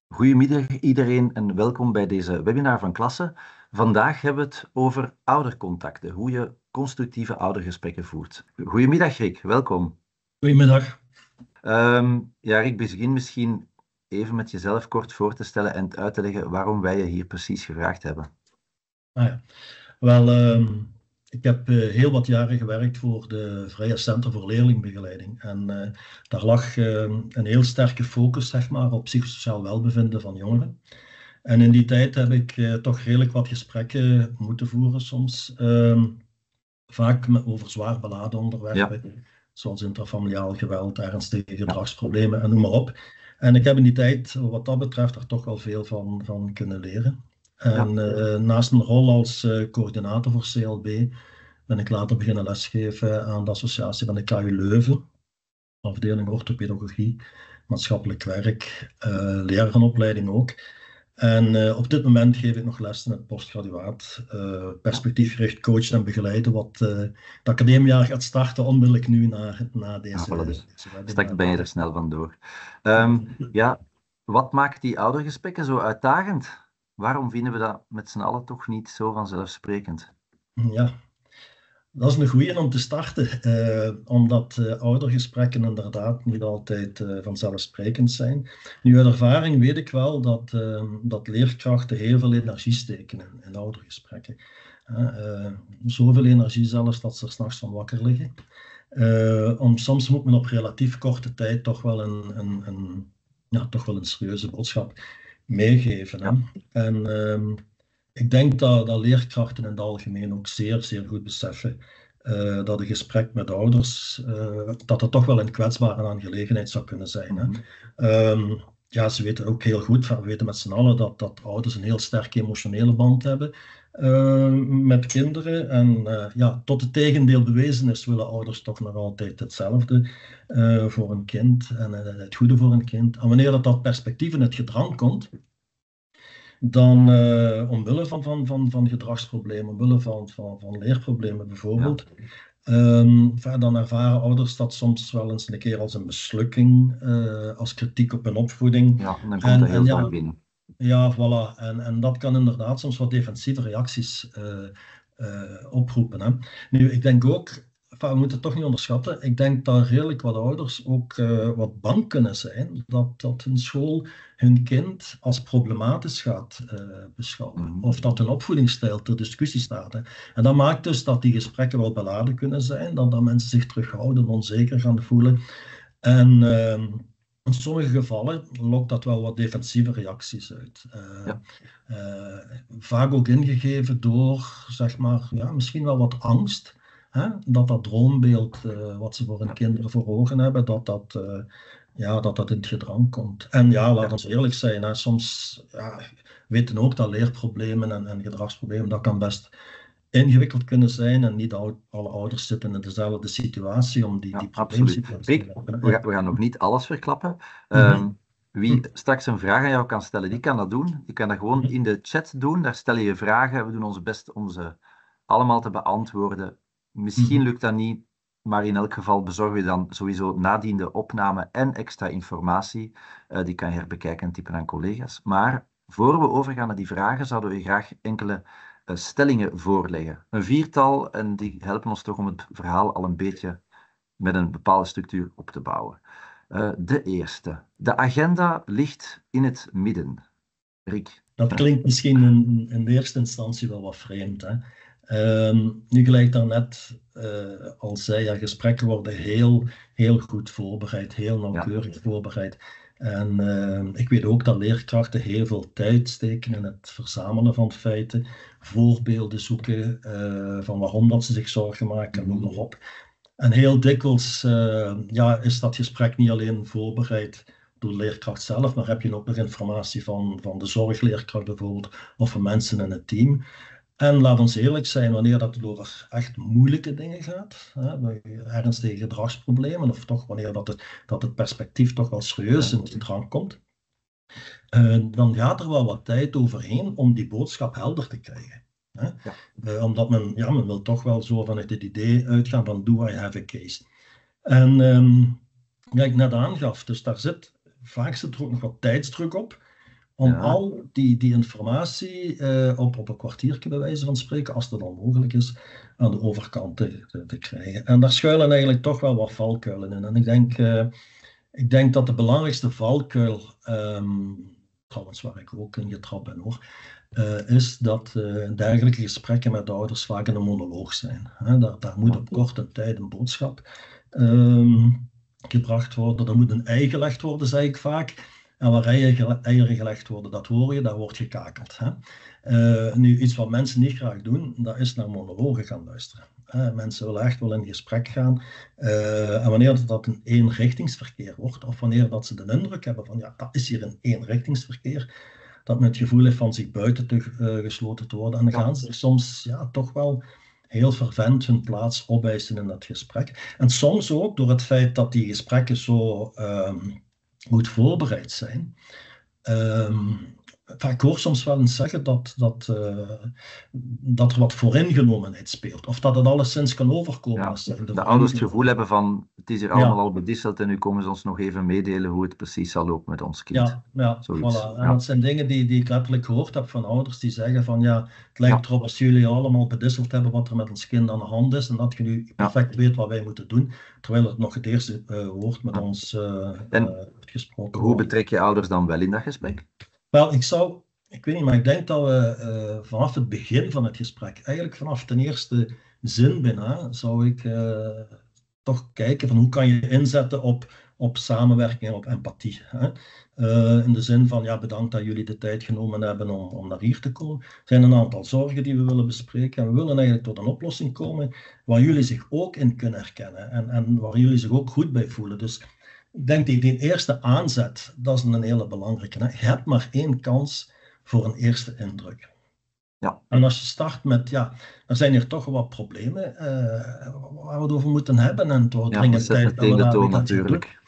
Goedemiddag iedereen en welkom bij deze webinar van Klasse. Vandaag hebben we het over oudercontacten, hoe je constructieve oudergesprekken voert. Goedemiddag Rick, welkom. Goedemiddag. Ja, Rick, begin misschien even met jezelf kort voor te stellen en uit te leggen waarom wij je hier precies gevraagd hebben. Wel, ik heb heel wat jaren gewerkt voor de Vrije Center voor Leerlingbegeleiding. En daar lag een heel sterke focus, zeg maar, op psychosociaal welbevinden van jongeren. En in die tijd heb ik toch redelijk wat gesprekken moeten voeren soms. Vaak over zwaar beladen onderwerpen, zoals intrafamiliaal geweld, ernstige gedragsproblemen en noem maar op. En ik heb in die tijd, wat dat betreft, er toch wel veel van kunnen leren. En naast mijn rol als coördinator voor CLB ben ik later beginnen lesgeven aan de associatie van de KU Leuven, afdeling orthopedagogie, maatschappelijk werk, lerarenopleiding ook. En op dit moment geef ik nog les in het postgraduaat, perspectiefgericht coachen en begeleiden, wat het academiejaar gaat starten onmiddellijk nu na deze webinar. Straks ben je er snel vandoor. Wat maakt die oudergesprekken zo uitdagend? Waarom vinden we dat met z'n allen toch niet zo vanzelfsprekend? Ja, dat is een goeie om te starten, omdat oudergesprekken inderdaad niet altijd vanzelfsprekend zijn. Nu, uit ervaring weet ik wel dat leerkrachten heel veel energie steken in oudergesprekken. Zoveel energie zelfs dat ze er 's nachts van wakker liggen. Soms moet men op relatief korte tijd toch wel een serieuze boodschap meegeven. Ja. En ik denk dat leerkrachten in het algemeen ook zeer, zeer goed beseffen dat een gesprek met ouders, dat het toch wel een kwetsbare aangelegenheid zou kunnen zijn. Hè. Ze weten ook heel goed, we weten met z'n allen dat ouders een heel sterke emotionele band hebben met kinderen. En tot het tegendeel bewezen is, willen ouders toch nog altijd hetzelfde voor een kind en het goede voor een kind. En wanneer dat perspectief in het gedrang komt, dan omwille van gedragsproblemen, omwille van leerproblemen bijvoorbeeld, dan ervaren ouders dat soms wel eens een keer als een mislukking, als kritiek op hun opvoeding. Ja, dan komt dat heel vaak binnen. Ja, voilà. En dat kan inderdaad soms wat defensieve reacties oproepen. Hè. Nu, ik denk ook, we moeten het toch niet onderschatten, ik denk dat redelijk wat ouders ook wat bang kunnen zijn dat hun school hun kind als problematisch gaat beschouwen. Of dat hun opvoedingsstijl ter discussie staat. Hè. En dat maakt dus dat die gesprekken wel beladen kunnen zijn, dat mensen zich terughouden, onzeker gaan voelen. En in sommige gevallen lokt dat wel wat defensieve reacties uit. Vaak ook ingegeven door, zeg maar, misschien wel wat angst. Hè? Dat droombeeld wat ze voor hun kinderen voor ogen hebben, dat in het gedrang komt. En laat ons eerlijk zijn, hè, soms weten ook dat leerproblemen en gedragsproblemen, dat kan best ingewikkeld kunnen zijn en niet alle ouders zitten in dezelfde situatie om die probleemsituatie te hebben. We gaan nog niet alles verklappen. Wie straks een vraag aan jou kan stellen, die kan dat doen. Die kan dat gewoon in de chat doen. Daar stel je vragen. We doen ons best om ze allemaal te beantwoorden. Misschien lukt dat niet, maar in elk geval bezorgen we dan sowieso nadien de opname en extra informatie. Die kan je herbekijken en typen aan collega's. Maar voor we overgaan naar die vragen, zouden we graag enkele stellingen voorleggen. Een viertal, en die helpen ons toch om het verhaal al een beetje met een bepaalde structuur op te bouwen. De eerste. De agenda ligt in het midden. Rick. Dat klinkt misschien in de eerste instantie wel wat vreemd. Hè? Nu gelijk daarnet al zei, gesprekken worden heel goed voorbereid, heel nauwkeurig voorbereid. En ik weet ook dat leerkrachten heel veel tijd steken in het verzamelen van feiten, voorbeelden zoeken van waarom dat ze zich zorgen maken, noem maar op. En heel dikwijls is dat gesprek niet alleen voorbereid door de leerkracht zelf, maar heb je ook nog informatie van de zorgleerkracht bijvoorbeeld, of van mensen in het team. En laat ons eerlijk zijn, wanneer dat over echt moeilijke dingen gaat, ernstige gedragsproblemen, of toch wanneer dat het perspectief toch wel serieus in het gedrang komt, dan gaat er wel wat tijd overheen om die boodschap helder te krijgen. Omdat men wil toch wel zo vanuit het idee uitgaan van do I have a case. En ik net aangaf, dus vaak zit er ook nog wat tijdsdruk op. om Ja. al die informatie op een kwartiertje bij wijze van spreken, als dat dan mogelijk is, aan de overkant te krijgen. En daar schuilen eigenlijk toch wel wat valkuilen in. En ik denk dat de belangrijkste valkuil, trouwens waar ik ook in getrapt ben hoor, is dat dergelijke gesprekken met ouders vaak een monoloog zijn. Daar moet op korte tijd een boodschap gebracht worden. Er moet een ei gelegd worden, zeg ik vaak. En waar eieren gelegd worden, dat hoor je, daar wordt gekakeld. Nu, iets wat mensen niet graag doen, dat is naar monologen gaan luisteren. Mensen willen echt wel in gesprek gaan. En wanneer dat een eenrichtingsverkeer wordt, of wanneer dat ze de indruk hebben van, ja, dat is hier een eenrichtingsverkeer, dat men het gevoel heeft van zich buiten gesloten te worden. En dan gaan ze soms toch wel heel fervent hun plaats opeisen in dat gesprek. En soms ook door het feit dat die gesprekken zo goed voorbereid zijn. Ik hoor soms wel eens zeggen dat er wat vooringenomenheid speelt. Of dat het alleszins kan overkomen. Ja, als de ouders het gevoel hebben van, het is hier allemaal al bedisseld en nu komen ze ons nog even meedelen hoe het precies zal lopen met ons kind. Voilà. En dat zijn dingen die ik letterlijk gehoord heb van ouders die zeggen van, ja, het lijkt erop als jullie allemaal bedisseld hebben wat er met ons kind aan de hand is en dat je nu perfect weet wat wij moeten doen, terwijl het nog het eerste woord met ons gesproken hoe betrek je ouders dan wel in dat gesprek? Wel, ik weet niet, maar ik denk dat we vanaf het begin van het gesprek, eigenlijk vanaf de eerste zin bijna, zou ik toch kijken van hoe kan je inzetten op samenwerking en op empathie. In de zin van, ja, bedankt dat jullie de tijd genomen hebben om naar hier te komen. Er zijn een aantal zorgen die we willen bespreken en we willen eigenlijk tot een oplossing komen waar jullie zich ook in kunnen herkennen en waar jullie zich ook goed bij voelen. Dus ik denk die eerste aanzet, dat is een hele belangrijke. Je hebt maar één kans voor een eerste indruk. Ja. En als je start met, er zijn hier toch wat problemen waar we het over moeten hebben. En het wordt dringend tijd dat we dat natuurlijk.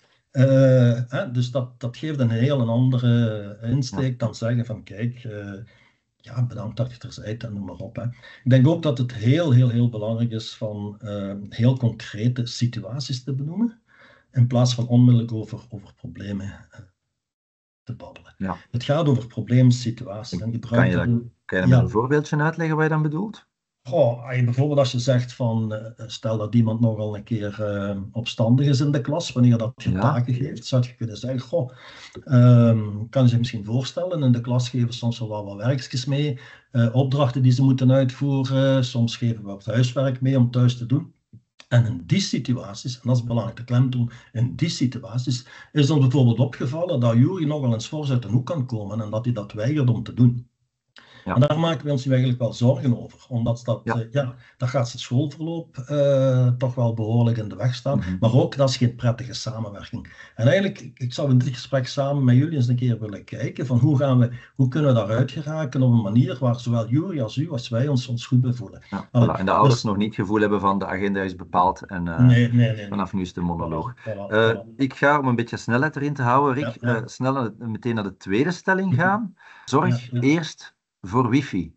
Dus dat geeft een heel andere insteek dan zeggen van kijk, bedankt dat je er bent en noem maar op. Ik denk ook dat het heel, heel, heel belangrijk is van heel concrete situaties te benoemen. In plaats van onmiddellijk over problemen te babbelen. Ja. Het gaat over probleemsituaties. En kan je met een voorbeeldje uitleggen wat je dan bedoelt? Bijvoorbeeld als je zegt van, stel dat iemand nogal een keer opstandig is in de klas, wanneer dat je taken geeft, zou je kunnen zeggen, kan je zich misschien voorstellen, in de klas geven we soms wel wat werkjes mee, opdrachten die ze moeten uitvoeren, soms geven we wat huiswerk mee om thuis te doen. En in die situaties, en dat is belangrijk, de klemtoon, in die situaties is ons bijvoorbeeld opgevallen dat Juri nogal eens fors uit de hoek kan komen en dat hij dat weigert om te doen. Ja. En daar maken we ons nu eigenlijk wel zorgen over, omdat dat gaat zijn schoolverloop toch wel behoorlijk in de weg staan, maar ook dat is geen prettige samenwerking. En eigenlijk, ik zou in dit gesprek samen met jullie eens een keer willen kijken van hoe kunnen we daaruit geraken op een manier waar zowel Juri als u, als wij ons goed bij voelen. Ja, voilà. En de ouders nog niet het gevoel hebben van de agenda is bepaald en nee. vanaf nu is de monoloog. Voilà. Ik ga, om een beetje snelheid erin te houden, Rick, snel meteen naar de tweede stelling gaan. Zorg eerst voor wifi.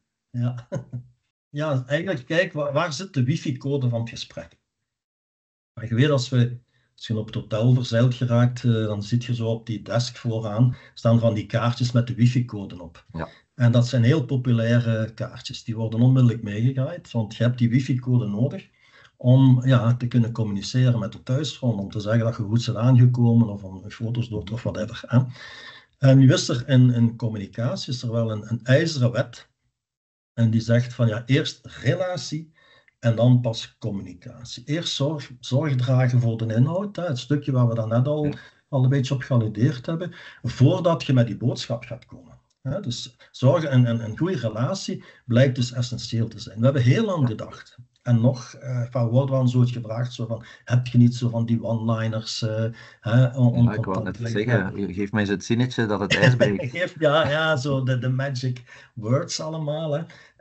Ja, eigenlijk kijk, waar zit de wifi-code van het gesprek? Maar je weet, als je op het hotel verzeild geraakt, dan zit je zo op die desk vooraan, staan van die kaartjes met de wifi-code op. Ja. En dat zijn heel populaire kaartjes, die worden onmiddellijk meegegaaid, want je hebt die wifi-code nodig om te kunnen communiceren met de thuisfront, om te zeggen dat je goed bent aangekomen, of om foto's door of whatever. En nu is er in communicatie is er wel een ijzeren wet. En die zegt van eerst relatie en dan pas communicatie. Eerst zorg dragen voor de inhoud, het stukje waar we daarnet al een beetje op gealludeerd hebben, voordat je met die boodschap gaat komen. Dus zorgen en een goede relatie blijkt dus essentieel te zijn. We hebben heel lang gedacht. En nog, wordt wel zo gevraagd, zo van, heb je niet zo van die one-liners? Ik wou net zeggen, geef mij eens het zinnetje dat het ijs breekt. Zo de magic words allemaal.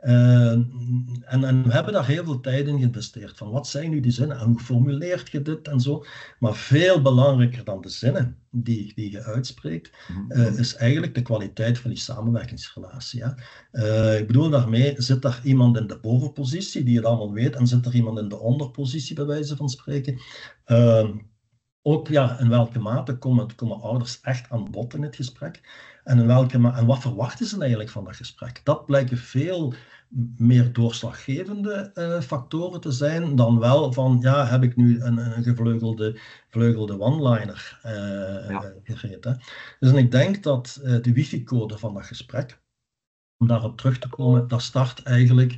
En we hebben daar heel veel tijd in geïnvesteerd. Van wat zijn nu die zinnen en hoe formuleert je dit en zo. Maar veel belangrijker dan de zinnen die je uitspreekt, is eigenlijk de kwaliteit van die samenwerkingsrelatie. Ik bedoel daarmee, zit daar iemand in de bovenpositie die het allemaal weet en zit er iemand in de onderpositie bij wijze van spreken. ook ja, in welke mate komen ouders echt aan bod in het gesprek? En, en wat verwachten ze eigenlijk van dat gesprek? Dat blijken veel meer doorslaggevende factoren te zijn dan wel van, ja, heb ik nu een gevleugelde one-liner gereed. Hè? Dus ik denk dat de wifi-code van dat gesprek, om daarop terug te komen, dat start eigenlijk,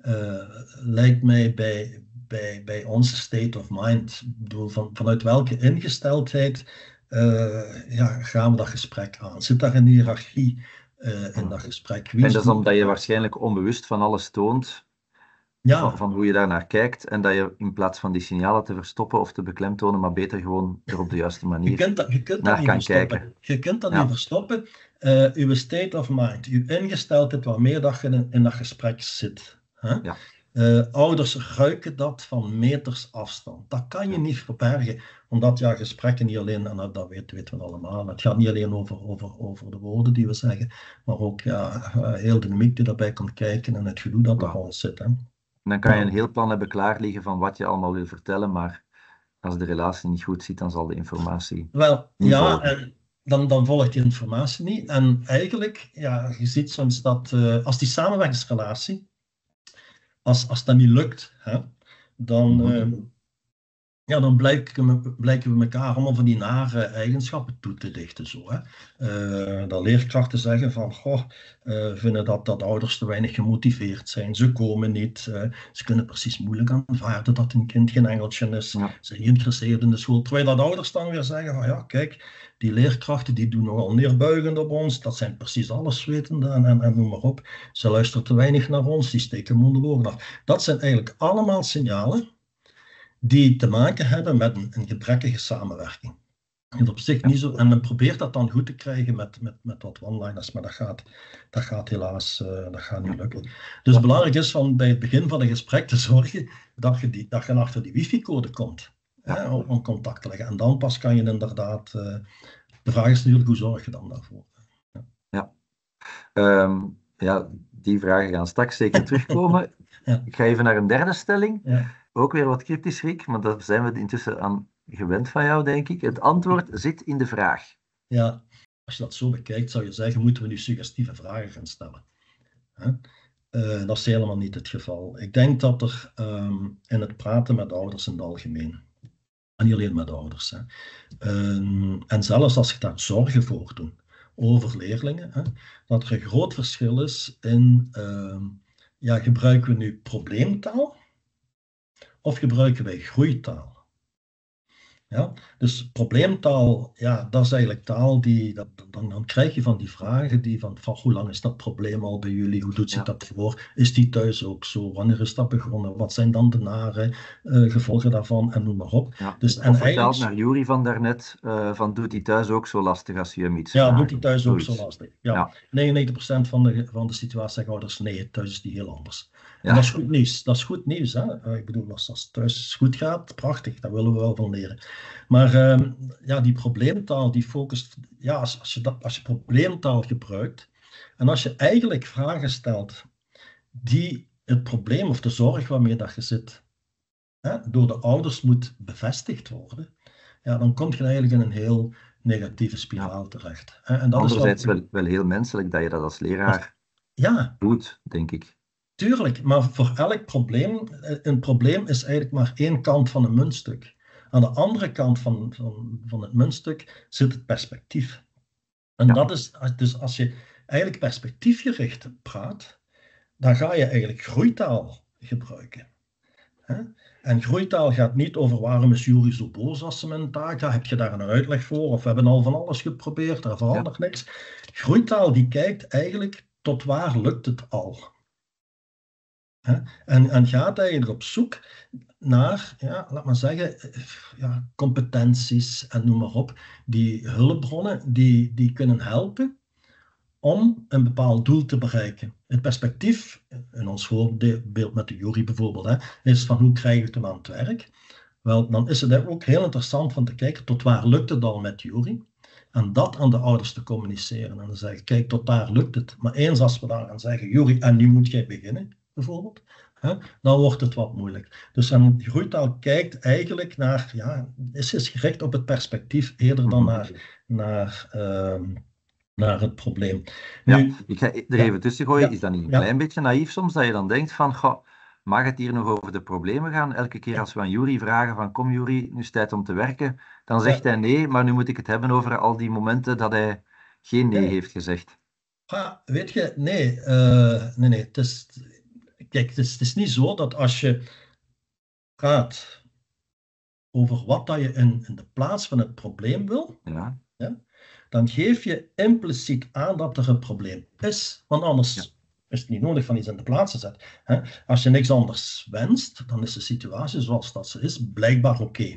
lijkt mij bij onze state of mind. Ik bedoel, vanuit welke ingesteldheid gaan we dat gesprek aan? Zit daar een hiërarchie in dat gesprek? En dat is omdat je waarschijnlijk onbewust van alles toont, van hoe je daar naar kijkt, en dat je in plaats van die signalen te verstoppen of te beklemtonen, maar beter gewoon er op de juiste manier naar kan kijken. Je kunt dat niet verstoppen. Uw state of mind, uw ingesteldheid waarmee dat je in dat gesprek zit. Hè? Ja. Ouders ruiken dat van meters afstand. Dat kan je niet verbergen, omdat gesprekken niet alleen, en dat weten we allemaal, het gaat niet alleen over de woorden die we zeggen, maar ook heel de dynamiek die daarbij komt kijken en het gedoe dat er al zit. Hè. Dan kan je een heel plan hebben klaar liggen van wat je allemaal wil vertellen, maar als de relatie niet goed zit, dan zal de informatie niet volgen. Dan volgt die informatie niet. En eigenlijk, je ziet soms dat als die samenwerkingsrelatie, als dat niet lukt, hè, dan blijken we elkaar allemaal van die nare eigenschappen toe te dichten. Zo, hè. Dat leerkrachten zeggen van, vinden dat ouders te weinig gemotiveerd zijn. Ze komen niet. Ze kunnen precies moeilijk aanvaarden dat hun kind geen engeltje is. Ze zijn niet geïnteresseerd in de school. Terwijl dat ouders dan weer zeggen van, kijk, die leerkrachten die doen nogal neerbuigend op ons. Dat zijn precies alleswetende en noem maar op. Ze luisteren te weinig naar ons. Die steken monden woorden af. Dat zijn eigenlijk allemaal signalen die te maken hebben met een gebrekkige samenwerking. En op zich niet zo, en men probeert dat dan goed te krijgen met wat one-liners, maar dat gaat helaas niet lukken. Dus belangrijk is bij het begin van een gesprek te zorgen dat je achter die wifi-code komt, om contact te leggen. En dan pas kan je inderdaad, de vraag is natuurlijk, hoe zorg je dan daarvoor? Die vragen gaan straks zeker terugkomen. Ik ga even naar een derde stelling. Ook weer wat cryptisch, Rick, maar daar zijn we intussen aan gewend van jou, denk ik. Het antwoord zit in de vraag. Ja, als je dat zo bekijkt, zou je zeggen, moeten we nu suggestieve vragen gaan stellen. Dat is helemaal niet het geval. Ik denk dat er in het praten met ouders in het algemeen, en niet alleen met ouders, en zelfs als je daar zorgen voor doet over leerlingen, dat er een groot verschil is in, gebruiken we nu probleemtaal of gebruiken wij groeitaal? Ja, dus probleemtaal, dat is eigenlijk taal dan krijg je van die vragen die van hoe lang is dat probleem al bij jullie? Hoe doet zich dat voor? Is die thuis ook zo? Wanneer is dat begonnen? Wat zijn dan de nare gevolgen daarvan? En noem maar op. Ja, dus, en vertaald naar Juri van daarnet, van doet die thuis ook zo lastig als je hem iets vraagt? Ja, doet die thuis ook zo lastig? Ja. 99% van de situatie zeggen ouders, nee, thuis is die heel anders. En dat is goed nieuws. Dat is goed nieuws. Hè? Ik bedoel, als het thuis goed gaat, prachtig, daar willen we wel van leren. Maar die probleemtaal, die focust, als je probleemtaal gebruikt en als je eigenlijk vragen stelt die het probleem of de zorg waarmee dat je zit, door de ouders moet bevestigd worden, dan kom je eigenlijk in een heel negatieve spiraal terecht. En dat anderzijds is wel heel menselijk dat je dat als leraar doet, denk ik. Tuurlijk, maar voor elk probleem, een probleem is eigenlijk maar één kant van een muntstuk. Aan de andere kant van het muntstuk zit het perspectief. En dat is, dus als je eigenlijk perspectiefgericht praat, dan ga je eigenlijk groeitaal gebruiken. En groeitaal gaat niet over waarom is Juri zo boos als ze mijn taak had. Heb je daar een uitleg voor? Of we hebben al van alles geprobeerd, er verandert niks. Groeitaal die kijkt eigenlijk tot waar lukt het al. En gaat eigenlijk op zoek naar, laat maar zeggen, competenties en noem maar op, die hulpbronnen die kunnen helpen om een bepaald doel te bereiken. Het perspectief, in ons voorbeeld met de Juri bijvoorbeeld, is van hoe krijg je het hem aan het werk? Wel, dan is het ook heel interessant van te kijken tot waar lukt het al met Juri. En dat aan de ouders te communiceren. En dan zeggen, kijk, tot daar lukt het. Maar eens als we daar gaan zeggen, Juri, en nu moet jij beginnen. bijvoorbeeld, dan wordt het wat moeilijk. Dus een groeitaal kijkt eigenlijk naar, is gericht op het perspectief eerder dan naar het probleem. Nu, ik ga er even tussen gooien. Is dat niet een klein beetje naïef soms, dat je dan denkt van, goh, mag het hier nog over de problemen gaan? Elke keer als we aan Juri vragen van, kom Juri, nu is het tijd om te werken, dan zegt hij nee, maar nu moet ik het hebben over al die momenten dat hij geen nee heeft gezegd. Weet je, nee. Kijk, het is niet zo dat als je praat over wat dat je in de plaats van het probleem wil, dan geef je impliciet aan dat er een probleem is, want anders is het niet nodig van iets in de plaats te zetten. Als je niks anders wenst, dan is de situatie zoals dat ze is blijkbaar oké.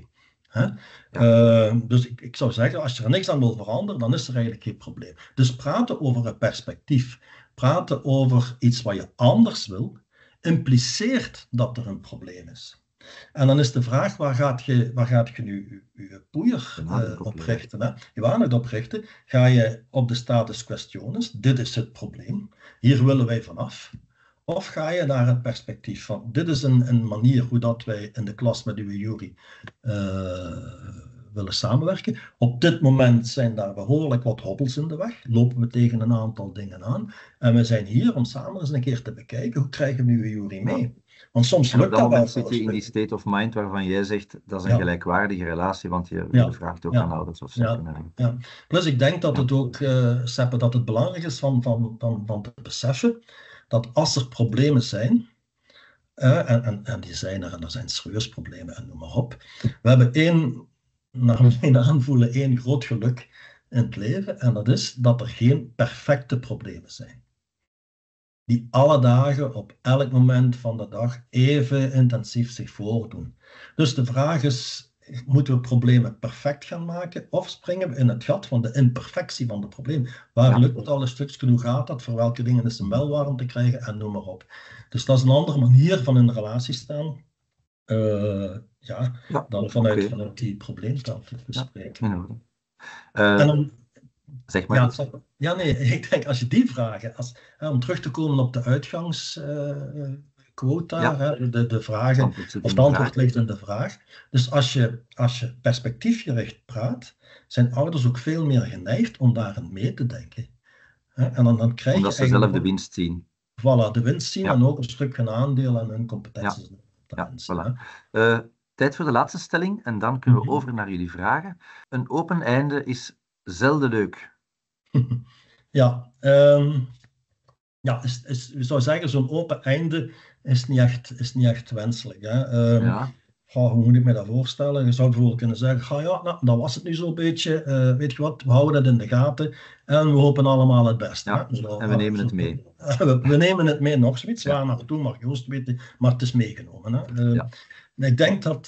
Dus ik zou zeggen, als je er niks aan wil veranderen, dan is er eigenlijk geen probleem. Dus praten over een perspectief, praten over iets wat je anders wil, impliceert dat er een probleem is. En dan is de vraag, waar gaat je nu je poeier op richten? Hè? Je aandacht op richten. Ga je op de status questiones, dit is het probleem, hier willen wij vanaf. Of ga je naar het perspectief van, dit is een manier hoe dat wij in de klas met uw Juri willen samenwerken. Op dit moment zijn daar behoorlijk wat hobbels in de weg. Lopen we tegen een aantal dingen aan. En we zijn hier om samen eens een keer te bekijken, hoe krijgen we uw Juri mee? Want soms lukt dat wel. Zit je in die state of mind waarvan jij zegt, dat is een gelijkwaardige relatie, want je vraagt ook aan ouders of secundair. Plus ik denk dat het ook, Seppe, dat het belangrijk is van te beseffen dat als er problemen zijn, en die zijn er, en er zijn serieus problemen, en noem maar op. We hebben naar mijn aanvoelen, één groot geluk in het leven, en dat is dat er geen perfecte problemen zijn. Die alle dagen, op elk moment van de dag, even intensief zich voordoen. Dus de vraag is, moeten we problemen perfect gaan maken, of springen we in het gat van de imperfectie van het probleem? Waar lukt het al een stukje, hoe gaat dat, voor welke dingen is het wel warm te krijgen, en noem maar op. Dus dat is een andere manier van in de relatie staan, dan vanuit die probleemkant te bespreken. En dan, zeg maar. Ik denk als je die vragen, om terug te komen op de uitgangsquota, de vragen, of het antwoord ligt in de vraag. Dus als je perspectiefgericht praat, zijn ouders ook veel meer geneigd om daarin mee te denken. En dan krijg omdat ze zelf de winst zien. Voilà, de winst zien en ook een stuk hun aandeel en hun competenties. Voilà. Tijd voor de laatste stelling en dan kunnen we over naar jullie vragen. Een open einde is zelden leuk. Ik zou zeggen, zo'n open einde is niet echt wenselijk. Hè? Hoe moet ik me dat voorstellen? Je zou bijvoorbeeld kunnen zeggen, dat was het nu zo'n beetje. Weet je wat, we houden dat in de gaten en we hopen allemaal het beste. Ja, en we nemen het mee. We nemen het mee, nog zoiets. Waar naartoe mag Joost weten, maar het is meegenomen. Hè? Ik denk dat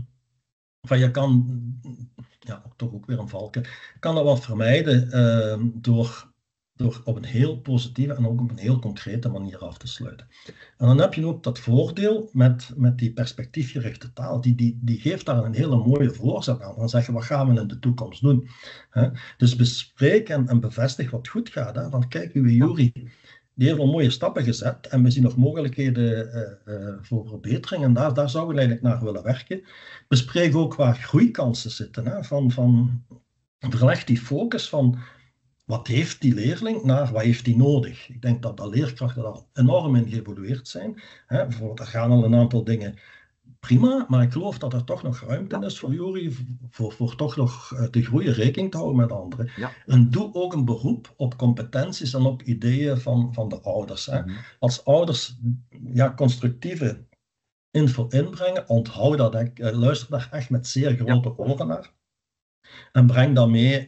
je kan, toch ook weer een valken, kan dat wat vermijden door op een heel positieve en ook op een heel concrete manier af te sluiten. En dan heb je ook dat voordeel met die perspectiefgerichte taal, die geeft daar een hele mooie voorzet aan. Dan zeggen, wat gaan we in de toekomst doen? Dus bespreek en bevestig wat goed gaat. Hè? Van kijk, uw Juri, die heeft al mooie stappen gezet en we zien nog mogelijkheden voor verbetering en daar zouden we eigenlijk naar willen werken. Bespreek ook waar groeikansen zitten. Hè? Verleg die focus van wat heeft die leerling naar wat heeft die nodig. Ik denk dat de leerkrachten daar enorm in geëvolueerd zijn. Bijvoorbeeld, er gaan al een aantal dingen prima, maar ik geloof dat er toch nog ruimte is voor Juri, voor toch nog te groeien, rekening te houden met anderen. En doe ook een beroep op competenties en op ideeën van de ouders. Hè. Als ouders constructieve info inbrengen, onthoud dat, luister daar echt met zeer grote oren naar. En breng dat mee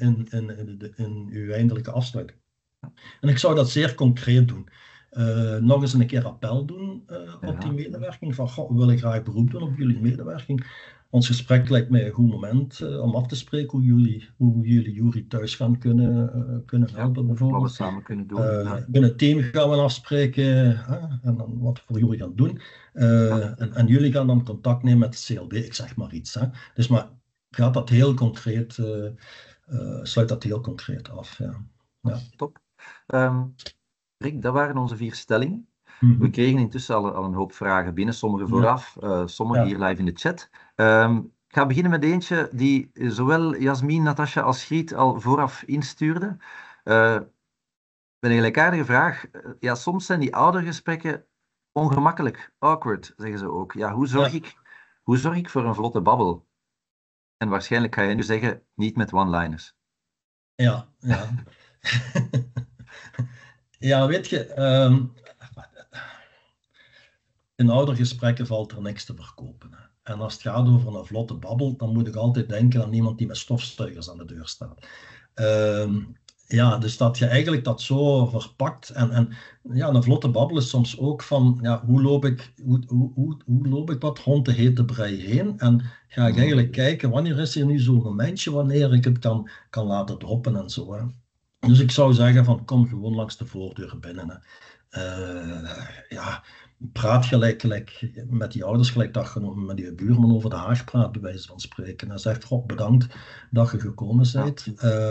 in uw eindelijke afsluiting. En ik zou dat zeer concreet doen. Nog eens een keer appel doen op die medewerking. Van, we willen graag beroep doen op jullie medewerking. Ons gesprek lijkt mij een goed moment om af te spreken hoe jullie Juri thuis gaan kunnen helpen. Bijvoorbeeld. Wat we samen kunnen doen. Binnen het team gaan we afspreken en dan wat we voor jullie gaan doen. En jullie gaan dan contact nemen met de CLB, ik zeg maar iets. Hè. Dus maar gaat dat heel concreet, sluit dat heel concreet af. Ja. Top. Rick, dat waren onze 4 stellingen. We kregen intussen al een hoop vragen binnen, sommige vooraf, sommige hier live in de chat. Ik ga beginnen met eentje die zowel Jasmin, Natasja als Griet al vooraf instuurde. Met een gelijkaardige vraag. Ja, soms zijn die oudergesprekken ongemakkelijk, awkward, zeggen ze ook. Ja, hoe zorg ik voor een vlotte babbel? En waarschijnlijk ga je nu zeggen, niet met one-liners. Ja. Ja, weet je, in oudergesprekken valt er niks te verkopen. Hè. En als het gaat over een vlotte babbel, dan moet ik altijd denken aan iemand die met stofzuigers aan de deur staat. Ja, dus dat je eigenlijk dat zo verpakt. En ja, een vlotte babbel is soms ook van, ja, hoe loop ik wat rond de hete brei heen? En ga ik eigenlijk kijken, wanneer is er nu zo'n momentje, wanneer ik het kan laten droppen en zo. Hè. Dus ik zou zeggen van, kom gewoon langs de voordeur binnen. Hè. Ja, praat gelijk met die ouders, gelijk dat je met die buurman over de Haag praat, bij wijze van spreken. En zegt, God, bedankt dat je gekomen bent.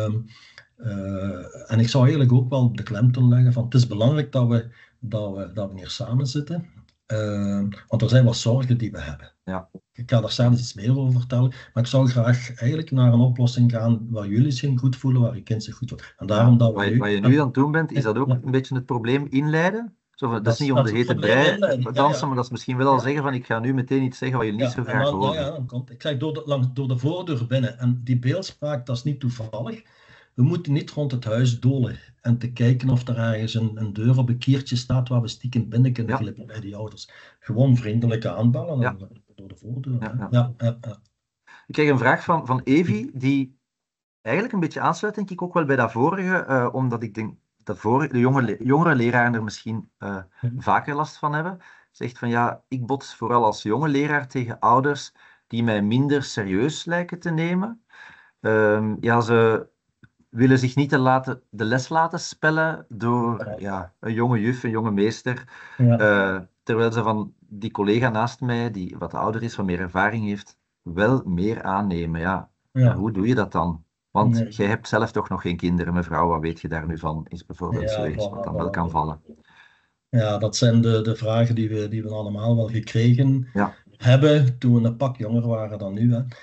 En ik zou eigenlijk ook wel de klemtoon leggen van, het is belangrijk dat we hier samen zitten. Want er zijn wat zorgen die we hebben. Ja. Ik ga daar zelfs iets meer over vertellen. Maar ik zou graag eigenlijk naar een oplossing gaan waar jullie zich goed voelen, waar je kind zich goed voelt. En daarom dat wat je nu aan het doen bent, is dat ook een beetje het probleem inleiden? Dat is niet om de hete brei dansen, maar dat is misschien wel al zeggen van ik ga nu meteen iets zeggen wat je niet zo graag hoort. Ja, dan komt. Ik zeg door de voordeur binnen. En die beeldspraak, dat is niet toevallig. We moeten niet rond het huis dolen en te kijken of er ergens een deur op een kiertje staat waar we stiekem binnen kunnen glippen bij die ouders. Gewoon vriendelijk aanbellen door de voordeur. Ja. Ik kreeg een vraag van Evi, die eigenlijk een beetje aansluit, denk ik, ook wel bij dat vorige, omdat ik denk dat de jongere leraren er misschien vaker last van hebben. Zegt van ja, ik bots vooral als jonge leraar tegen ouders die mij minder serieus lijken te nemen. Ze willen zich niet de les laten spellen door een jonge juf, een jonge meester. Terwijl ze van die collega naast mij, die wat ouder is, wat meer ervaring heeft, wel meer aannemen. Ja. Hoe doe je dat dan? Want jij hebt zelf toch nog geen kinderen, mevrouw, wat weet je daar nu van? Is bijvoorbeeld zoiets wat dan wel kan vallen. Ja, dat zijn de vragen die we allemaal wel gekregen hebben toen we een pak jonger waren dan nu. Hè.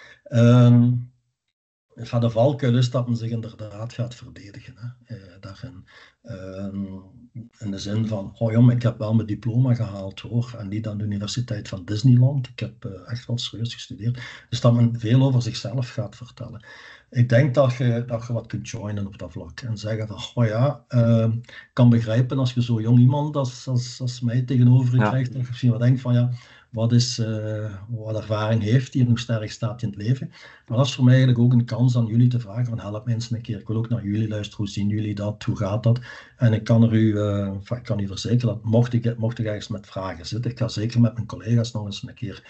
De valkuil is dat men zich inderdaad gaat verdedigen. Hè. Daarin. In de zin van, oh jong, ik heb wel mijn diploma gehaald hoor, en niet aan de Universiteit van Disneyland. Ik heb echt wel serieus gestudeerd. Dus dat men veel over zichzelf gaat vertellen. Ik denk dat je wat kunt joinen op dat vlak en zeggen van, oh ja, ik kan begrijpen als je zo jong iemand als mij tegenover je krijgt, dat je misschien wat denkt van ja, wat ervaring heeft die nog sterk staat in het leven. Maar dat is voor mij eigenlijk ook een kans aan jullie te vragen van help mensen een keer. Ik wil ook naar jullie luisteren, hoe zien jullie dat, hoe gaat dat? En ik kan u verzekeren dat mocht ik ergens met vragen zitten, ik ga zeker met mijn collega's nog eens een keer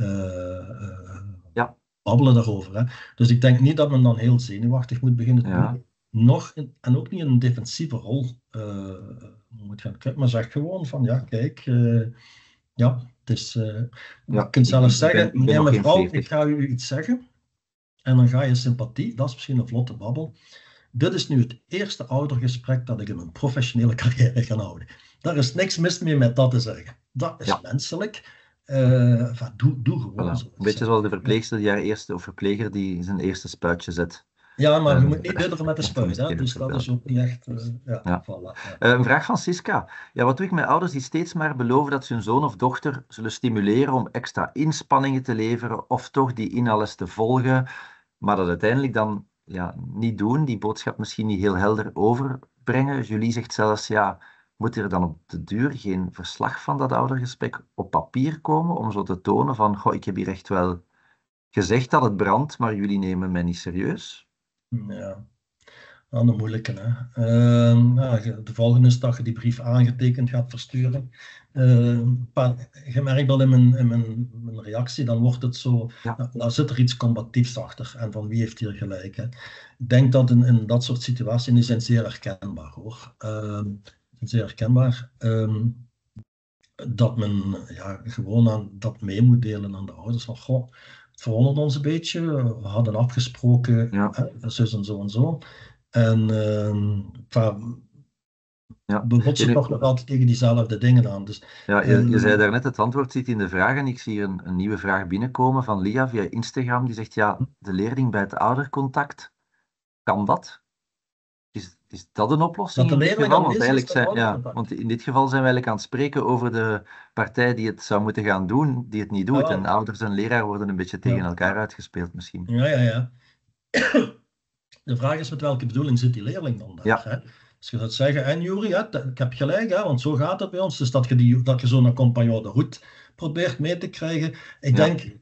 babbelen daarover. Hè. Dus ik denk niet dat men dan heel zenuwachtig moet beginnen te doen. En ook niet in een defensieve rol moet gaan kijken, maar zeg gewoon van ja, kijk, het is, je kunt zelfs zeggen, meneer, mevrouw, ik ga u iets zeggen. En dan ga je sympathie, dat is misschien een vlotte babbel. Dit is nu het eerste oudergesprek dat ik in mijn professionele carrière ga houden. Daar is niks mis mee met dat te zeggen. Dat is menselijk. Doe gewoon zo. Een beetje zoals de verpleegster of verpleger die zijn eerste spuitje zet. Ja, maar je moet niet bidderen met de spuit. Hè? Dus dat is ook niet echt... Een vraag van Siska. Ja, wat doe ik met ouders die steeds maar beloven dat ze hun zoon of dochter zullen stimuleren om extra inspanningen te leveren of toch die inhales te volgen, maar dat uiteindelijk dan niet doen, die boodschap misschien niet heel helder overbrengen. Julie zegt zelfs, moet er dan op de duur geen verslag van dat oudergesprek op papier komen om zo te tonen van, goh, ik heb hier echt wel gezegd dat het brandt, maar jullie nemen mij niet serieus? Ja, aan de moeilijke. Hè. De volgende is dat je die brief aangetekend gaat versturen. Je merkt al in mijn reactie, dan wordt het zo, nou zit er iets combatiefs achter en van wie heeft hier gelijk. Hè. Ik denk dat in dat soort situaties, die zijn zeer herkenbaar hoor. Zeer herkenbaar. Dat men gewoon dat mee moet delen aan de ouders. Van, goh, het verwondert ons een beetje. We hadden afgesproken, zo en zo en zo. En botsen toch nog altijd tegen diezelfde dingen aan. Dus, ja, je zei daarnet, het antwoord zit in de vraag en ik zie hier een nieuwe vraag binnenkomen van Lia via Instagram. Die zegt, ja, de leerling bij het oudercontact, kan dat? Is dat een oplossing dat de in dit leerling geval? Want, aanwezig is want in dit geval zijn we eigenlijk aan het spreken over de partij die het zou moeten gaan doen, die het niet doet. En ouders en leraar worden een beetje tegen elkaar uitgespeeld misschien. Ja. De vraag is met welke bedoeling zit die leerling dan daar? Hè? Dus je zou zeggen, en Juri, ik heb gelijk, hè, want zo gaat het bij ons. Dus dat je zo'n compagnon de route probeert mee te krijgen. Ik denk,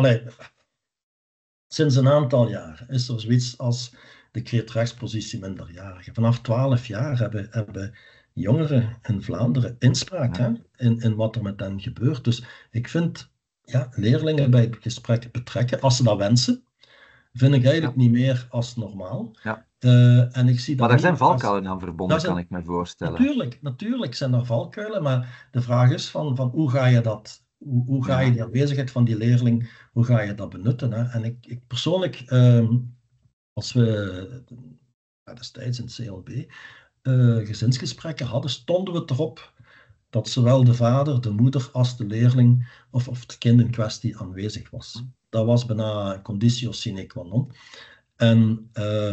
sinds een aantal jaar is er zoiets als de creëtrechtspositie minderjarigen. Vanaf 12 jaar hebben jongeren in Vlaanderen inspraak in wat er met hen gebeurt. Dus ik vind leerlingen bij het gesprek betrekken, als ze dat wensen, vind ik eigenlijk niet meer als normaal. Ja. En ik zie dat maar er zijn valkuilen aan verbonden, kan ik me voorstellen. Natuurlijk zijn er valkuilen, maar de vraag is van hoe ga je dat... Hoe ga je die aanwezigheid van die leerling, hoe ga je dat benutten? Hè? En ik persoonlijk, als we destijds in het CLB gezinsgesprekken hadden, stonden we erop dat zowel de vader, de moeder als de leerling of het kind in kwestie aanwezig was. Dat was bijna conditio sine qua non. En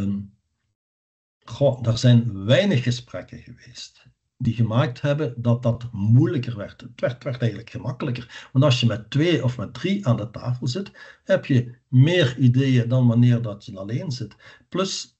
er zijn weinig gesprekken geweest die gemaakt hebben dat dat moeilijker werd. Het werd eigenlijk gemakkelijker. Want als je met 2 of met 3 aan de tafel zit, heb je meer ideeën dan wanneer dat je alleen zit. Plus,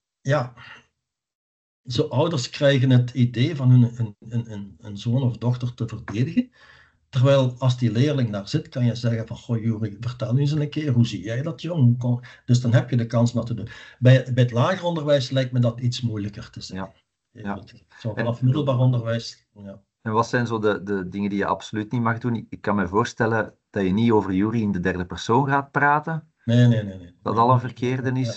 zo ouders krijgen het idee van hun zoon of dochter te verdedigen. Terwijl als die leerling daar zit, kan je zeggen van, goh Juri, vertel nu eens een keer, hoe zie jij dat jong? Dus dan heb je de kans dat te doen. Bij het lager onderwijs lijkt me dat iets moeilijker te zijn. Zo vanaf middelbaar onderwijs, En wat zijn zo de dingen die je absoluut niet mag doen? Ik kan me voorstellen dat je niet over Juri in de derde persoon gaat praten. Nee. Dat al een verkeerde is.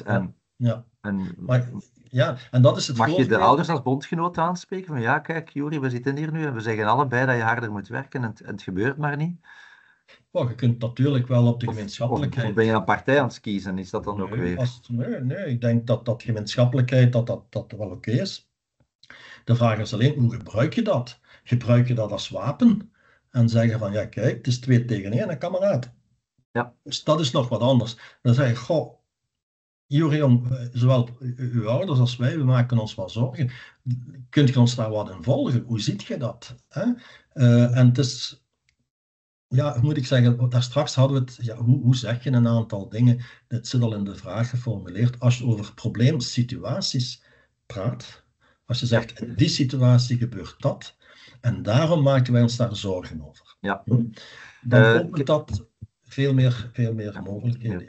En dat is het mag je de ouders als bondgenoot aanspreken? Van ja, kijk Juri, we zitten hier nu en we zeggen allebei dat je harder moet werken en het gebeurt maar niet. Je kunt natuurlijk wel op de gemeenschappelijkheid... Of ben je een partij aan het kiezen? Is dat dan ook weer? Nee, ik denk dat gemeenschappelijkheid dat wel oké is. De vraag is alleen, hoe gebruik je dat? Gebruik je dat als wapen? En zeggen van, kijk, het is 2 tegen 1, en kameraad. Ja. Dus dat is nog wat anders. Dan zeg je, goh, Juri, zowel uw ouders als wij, we maken ons wel zorgen. Kunt je ons daar wat in volgen? Hoe ziet je dat? Hè? En het is... moet ik zeggen, daar straks hadden we het, hoe zeg je een aantal dingen? Het zit al in de vraag geformuleerd. Als je over probleemsituaties praat, als je zegt, in die situatie gebeurt dat, en daarom maken wij ons daar zorgen over. Dan opent dat veel meer mogelijkheden.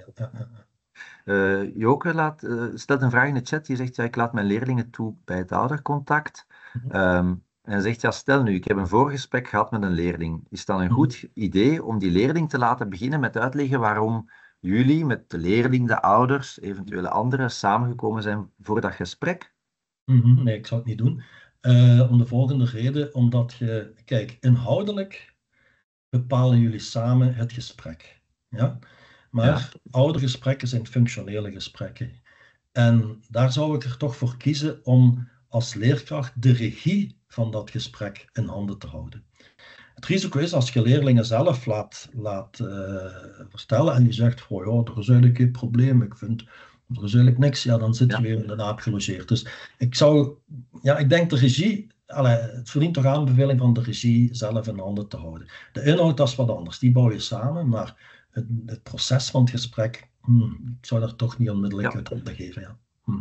Joke stelt een vraag in de chat. Die zegt, ik laat mijn leerlingen toe bij het oudercontact. En hij zegt, stel nu, ik heb een voorgesprek gehad met een leerling. Is het dan een goed idee om die leerling te laten beginnen met uitleggen waarom jullie met de leerling, de ouders, eventuele anderen, samengekomen zijn voor dat gesprek? Nee, ik zou het niet doen. Om de volgende reden, omdat kijk, inhoudelijk bepalen jullie samen het gesprek. Ja? Maar oudergesprekken zijn functionele gesprekken. En daar zou ik er toch voor kiezen om als leerkracht de regie van dat gesprek in handen te houden. Het risico is als je leerlingen zelf laat vertellen en die zegt, er is eigenlijk geen probleem, er is eigenlijk niks, dan zit je weer in de naap gelogeerd. Dus ik denk de regie, het verdient toch aanbeveling van de regie zelf in handen te houden. De inhoud is wat anders, die bouw je samen, maar het proces van het gesprek, ik zou daar toch niet onmiddellijk uit handen geven.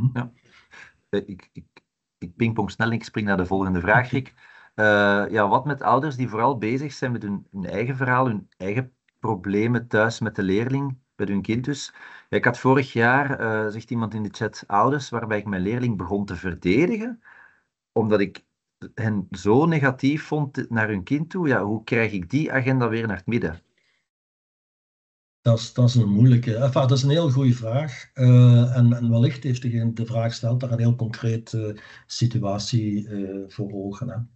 Ik pingpong snel en ik spring naar de volgende vraag, Rick. Wat met ouders die vooral bezig zijn met hun eigen verhaal, hun eigen problemen thuis met de leerling, met hun kind dus. Ik had vorig jaar, zegt iemand in de chat, ouders waarbij ik mijn leerling begon te verdedigen, omdat ik hen zo negatief vond naar hun kind toe. Hoe krijg ik die agenda weer naar het midden? Dat is een moeilijke. Dat is een heel goede vraag. En wellicht heeft degene de vraag gesteld daar een heel concrete situatie voor ogen.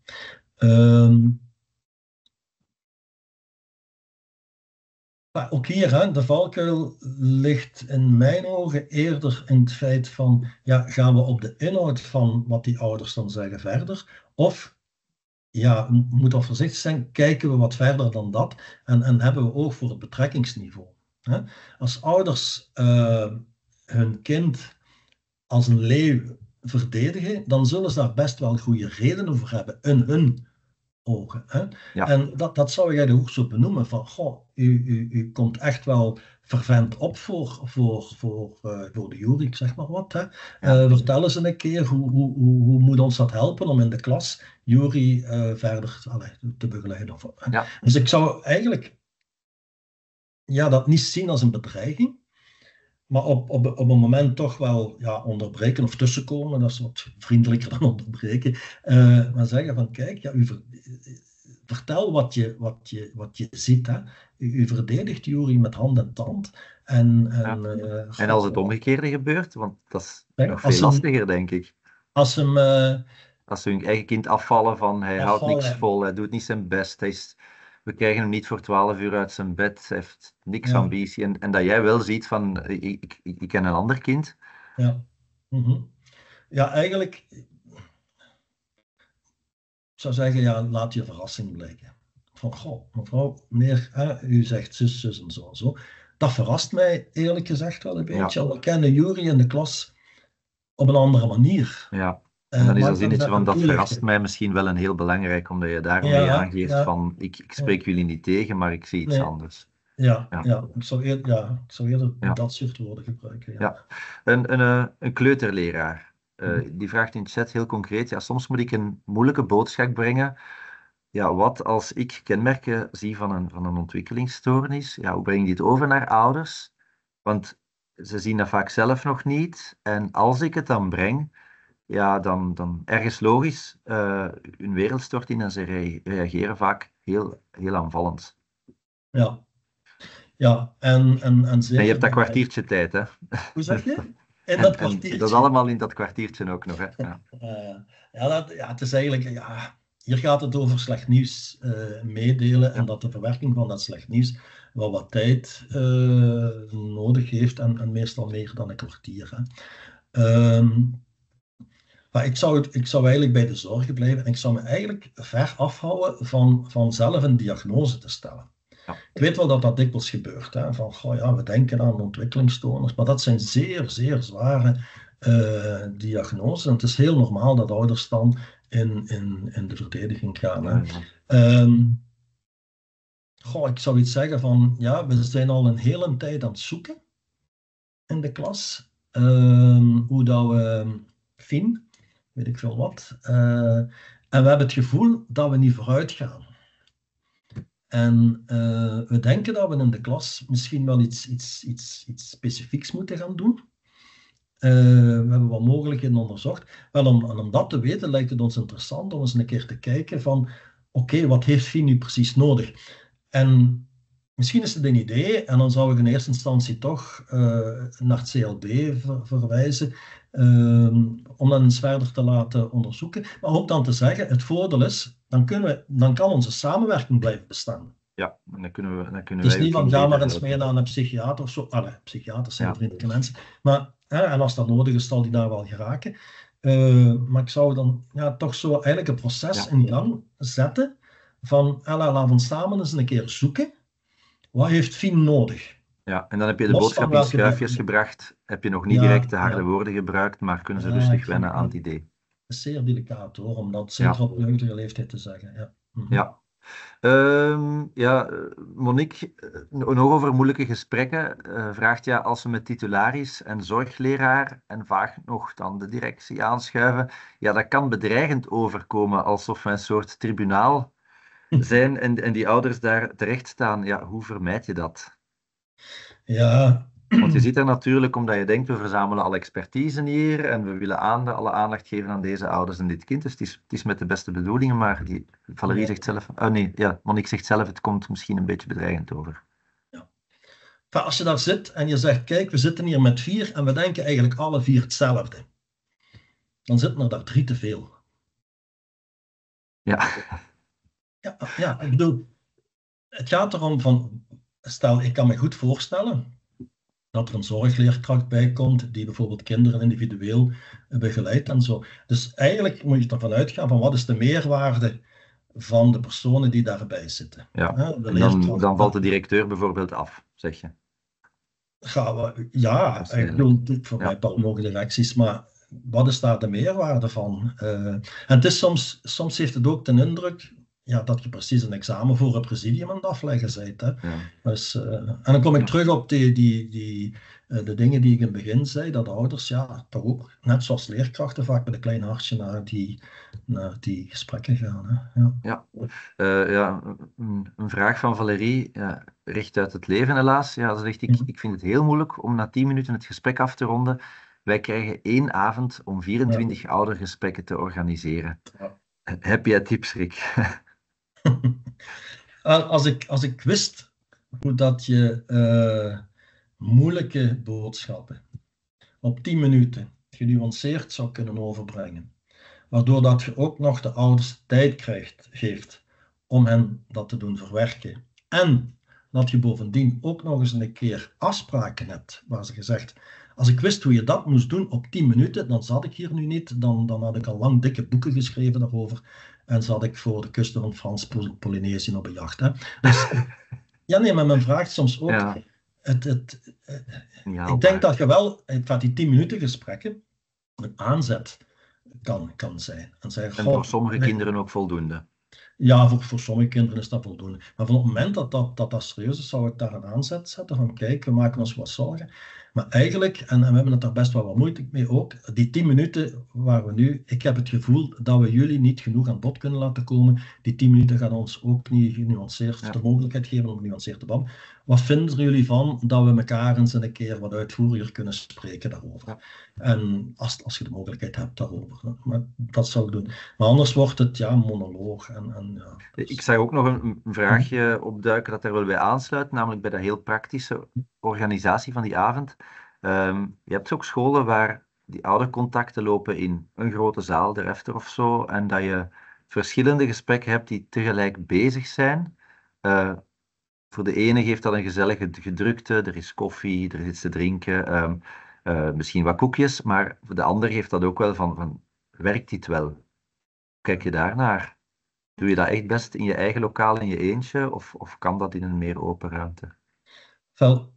Ook hier, de valkuil ligt in mijn ogen eerder in het feit van, gaan we op de inhoud van wat die ouders dan zeggen verder? Of ja, we moeten wel voorzichtig zijn, kijken we wat verder dan dat en hebben we oog voor het betrekkingsniveau. Hè? Als ouders hun kind als een leeuw verdedigen, dan zullen ze daar best wel goede redenen voor hebben in hun ogen. Hè? Ja, En dat zou jij ook zo benoemen van, goh, u komt echt wel fervent op voor de jury, ik zeg maar wat. Hè? ja, Vertel eens een keer, hoe moet ons dat helpen om in de klas jury verder te begeleiden? ja, Dus ik zou eigenlijk dat niet zien als een bedreiging, maar op een moment toch wel onderbreken of tussenkomen, dat is wat vriendelijker dan onderbreken. Maar zeggen van kijk, ja, vertel wat je ziet. Hè. U verdedigt jury met hand en tand. En En als het omgekeerde gebeurt, want dat is nog veel als lastiger, denk ik. Als hem Als ze hun eigen kind afvallen van hij houdt niks afvallen. vol, hij doet niet zijn best, we krijgen hem niet voor 12 uur uit zijn bed, hij heeft niks Ja, ambitie. En dat jij wel ziet van, ik ken een ander kind. ja. Mhm. Ja, eigenlijk, ik zou zeggen, ja, laat je verrassing blijken. Van, goh, mevrouw, meneer, u zegt zus, zus en zo en zo. Dat verrast mij eerlijk gezegd wel een Ja, beetje. Al we kennen Jury in de klas op een andere manier. ja. En dan is dat Maakt zinnetje net van, een dat verrast toelichting. mij misschien wel een heel belangrijk, omdat je daarmee Ja, aangeeft ja, van, ik ja, spreek jullie niet tegen, maar ik zie iets nee, anders. ja, Ja, ja. Ik zou eerder ja, dat soort woorden gebruiken, ja. ja. Een kleuterleraar, die vraagt in de chat heel concreet, ja, soms moet ik een moeilijke boodschap brengen. Ja, wat als ik kenmerken zie van een ontwikkelingsstoornis, ja, hoe breng je dit over naar ouders? Want ze zien dat vaak zelf nog niet. En als ik het dan breng, ja, dan ergens logisch, hun wereld stort in en ze reageren vaak heel aanvallend. Ja, ja. En En je zeker hebt dat bij... kwartiertje tijd, hè? Hoe zeg je? In dat En dat is kwartiertje. allemaal in dat kwartiertje ook nog, hè? Ja, Het is eigenlijk, hier gaat het over slecht nieuws meedelen en ja, dat de verwerking van dat slecht nieuws wel wat tijd nodig heeft en meestal meer dan een kwartier. Hè. Ehm, maar ik zou eigenlijk bij de zorgen blijven en ik zou me eigenlijk ver afhouden van zelf een diagnose te stellen. ja, Ik weet wel dat dat dikwijls gebeurt, hè, van goh, ja, we denken aan ontwikkelingsstoornis, maar dat zijn zeer, zeer zware diagnoses. En het is heel normaal dat ouders dan in de verdediging gaan. Hè. ja, ja. Ik zou iets zeggen van, ja, we zijn al een hele tijd aan het zoeken in de klas. Hoe dat we Fien, weet ik veel wat. En we hebben het gevoel dat we niet vooruit gaan. En we denken dat we in de klas misschien wel iets specifieks moeten gaan doen. We hebben wat mogelijkheden onderzocht. Wel, om dat te weten lijkt het ons interessant om eens een keer te kijken van oké, wat heeft Fien nu precies nodig? En misschien is het een idee en dan zou ik in eerste instantie toch naar het CLB verwijzen om dat eens verder te laten onderzoeken. Maar ook dan te zeggen, het voordeel is, dan kan onze samenwerking blijven bestaan. Ja, dan kunnen Het wij is uw niet van, kind ga maar beter eens mee helpen. naar een psychiater of zo. Psychiaters zijn Ja, vriendelijke mensen. Maar, en als dat nodig is, zal die daar wel geraken. Maar ik zou dan toch zo eigenlijk een proces ja, in gang zetten van, laten we samen eens een keer zoeken. Wat heeft Fien nodig? ja. En dan heb je de Los van boodschap in welke... schuifjes gebracht, heb je nog niet direct Ja, de harde ja. woorden gebruikt, maar kunnen ze Ja, rustig wennen aan het idee. het is zeer delicaat hoor, om dat Ja, zeker op jeugdige leeftijd te zeggen. Ja. Mhm. ja. Monique, nog over moeilijke gesprekken. Vraagt ja, als we met titularis en zorgleraar en vaak nog dan de directie aanschuiven, ja, dat kan bedreigend overkomen, alsof we een soort tribunaal zijn en die ouders daar terecht staan. Ja, hoe vermijd je dat? Ja, Want je zit er natuurlijk omdat je denkt, we verzamelen alle expertise hier en we willen alle aandacht geven aan deze ouders en dit kind. Dus het is met de beste bedoelingen, maar Valerie zegt zelf, nee, ja, Monique zegt zelf, het komt misschien een beetje bedreigend over. ja. Maar als je daar zit en je zegt, kijk, we zitten hier met 4 en we denken eigenlijk alle 4 hetzelfde. Dan zitten er daar 3 te veel. Ja, Ja, ik bedoel, het gaat erom van, stel, ik kan me goed voorstellen dat er een zorgleerkracht bij komt die bijvoorbeeld kinderen individueel begeleidt en zo. Dus eigenlijk moet je ervan uitgaan van wat is de meerwaarde van de personen die daarbij zitten. Ja. De En leerkracht, dan valt de directeur bijvoorbeeld af, zeg je. ja, ik bedoel, voor mij mogen directies, maar wat is daar de meerwaarde van? En het is soms heeft het ook ten indruk dat je precies een examen voor het presidium aan het afleggen bent. Hè? Ja. Dus, en dan kom ik terug op de dingen die ik in het begin zei, dat ouders toch ook, net zoals leerkrachten, vaak met een klein hartje naar die gesprekken gaan. Hè? Een vraag van Valerie, recht uit het leven helaas. Ja, ze zegt, ik vind het heel moeilijk om na 10 minuten het gesprek af te ronden. Wij krijgen 1 avond om 24 oudergesprekken te organiseren. Ja. Heb jij tips, Rick? Als ik wist hoe dat je moeilijke boodschappen op 10 minuten genuanceerd zou kunnen overbrengen, waardoor dat je ook nog de ouders tijd geeft om hen dat te doen verwerken. En dat je bovendien ook nog eens een keer afspraken hebt, waar ze gezegd, als ik wist hoe je dat moest doen op 10 minuten, dan zat ik hier nu niet, dan had ik al lang dikke boeken geschreven daarover en zat ik voor de kusten van Frans-Polynesië op een jacht. Hè. Dus, maar men vraagt soms ook, ik denk dat je wel, die 10 minuten gesprekken, een aanzet kan zijn. En voor sommige kinderen ook voldoende. Ja, voor sommige kinderen is dat voldoende. Maar van het moment dat serieus is, zou ik daar een aanzet zetten van kijk, we maken ons wat zorgen. Maar eigenlijk, en we hebben het daar best wel wat moeite mee ook, die 10 minuten waar we nu, ik heb het gevoel dat we jullie niet genoeg aan bod kunnen laten komen. Die 10 minuten gaan ons ook niet genuanceerd de mogelijkheid geven om genuanceerd te babbelen. Wat vinden jullie van dat we elkaar eens een keer wat uitvoeriger kunnen spreken daarover? Ja. En als je de mogelijkheid hebt daarover. Maar dat zou ik doen. Maar anders wordt het monoloog. Ik zag ook nog een vraagje opduiken dat er wel bij aansluit, namelijk bij de heel praktische organisatie van die avond. Je hebt ook scholen waar die oudercontacten lopen in een grote zaal, de refter of zo, en dat je verschillende gesprekken hebt die tegelijk bezig zijn. Voor de ene geeft dat een gezellige gedrukte, er is koffie, er is iets te drinken, misschien wat koekjes, maar voor de ander geeft dat ook wel van werkt dit wel? Kijk je daarnaar? Doe je dat echt best in je eigen lokaal in je eentje, of kan dat in een meer open ruimte? Wel,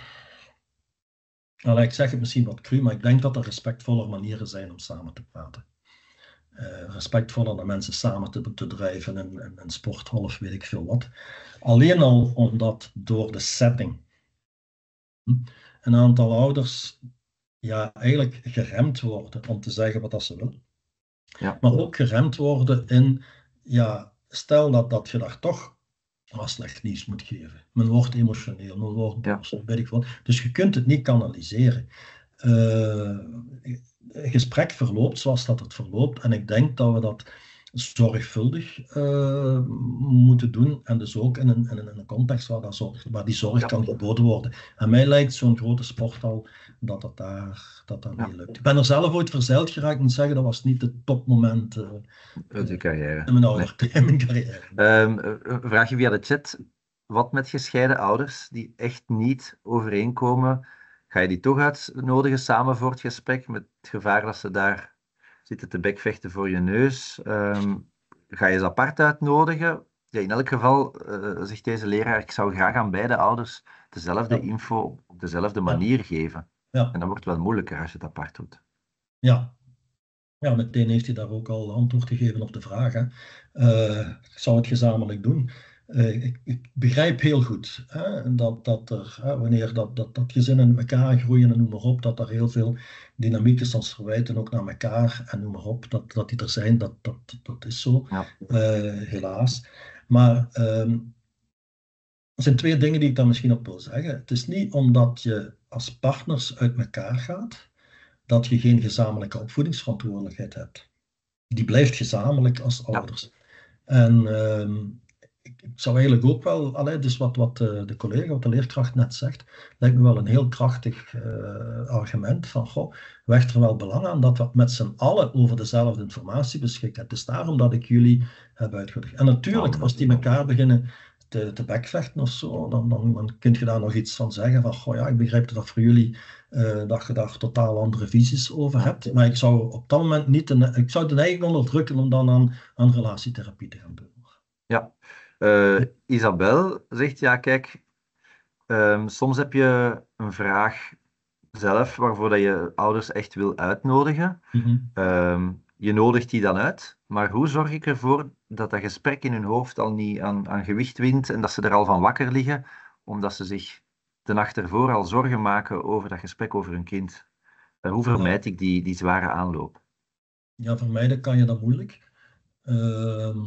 ik zeg het misschien wat cru, maar ik denk dat er respectvolle manieren zijn om samen te praten. Respectvoller naar mensen samen te drijven in een sporthal of weet ik veel wat. Alleen al omdat door de setting een aantal ouders eigenlijk geremd worden om te zeggen wat ze willen. Ja. Maar ook geremd worden in, stel dat je daar toch slecht nieuws moet geven. Men wordt emotioneel, men wordt boos, weet ik wat. Dus je kunt het niet kanaliseren. Het gesprek verloopt zoals dat het verloopt. En ik denk dat we dat zorgvuldig moeten doen. En dus ook in een context waar die zorg kan geboden worden. En mij lijkt zo'n grote sporthal dat niet lukt. Ik ben er zelf ooit verzeild geraakt en zeggen dat was niet het topmoment uit je carrière. In mijn carrière. Een vraagje via de chat. Wat met gescheiden ouders die echt niet overeenkomen? Ga je die toch uitnodigen samen voor het gesprek, met het gevaar dat ze daar zitten te bekvechten voor je neus? Ga je ze apart uitnodigen? Ja, in elk geval zegt deze leraar, ik zou graag aan beide ouders dezelfde info op dezelfde manier geven. Ja. En dat wordt wel moeilijker als je het apart doet. Ja, meteen heeft hij daar ook al antwoord gegeven op de vraag. Hè. Ik zou het gezamenlijk doen. Ik begrijp heel goed dat er, wanneer dat gezinnen in elkaar groeien en noem maar op, dat er heel veel dynamiek is als verwijten ook naar elkaar en noem maar op, dat die er zijn, dat is zo, helaas. Maar er zijn 2 dingen die ik daar misschien op wil zeggen. Het is niet omdat je als partners uit elkaar gaat, dat je geen gezamenlijke opvoedingsverantwoordelijkheid hebt. Die blijft gezamenlijk als ouders. En ik zou eigenlijk ook wel, dus wat de collega, wat de leerkracht net zegt, lijkt me wel een heel krachtig argument van, we hechten er wel belang aan dat we met z'n allen over dezelfde informatie beschikken. Het is daarom dat ik jullie heb uitgenodigd. En natuurlijk, als die elkaar beginnen te bekvechten of zo, dan kun je daar nog iets van zeggen van, ik begrijp dat voor jullie, dat je daar totaal andere visies over hebt. Maar ik zou op dat moment ik zou het eigenlijk onderdrukken om dan aan relatietherapie te gaan doen. Ja. Isabel zegt, ja, kijk, soms heb je een vraag zelf waarvoor dat je ouders echt wil uitnodigen. Mhm. Je nodigt die dan uit, maar hoe zorg ik ervoor dat dat gesprek in hun hoofd al niet aan gewicht wint en dat ze er al van wakker liggen, omdat ze zich de nacht ervoor al zorgen maken over dat gesprek over hun kind? Hoe Ja, vermijd ik die zware aanloop? ja, vermijden kan je dat moeilijk. Ehm,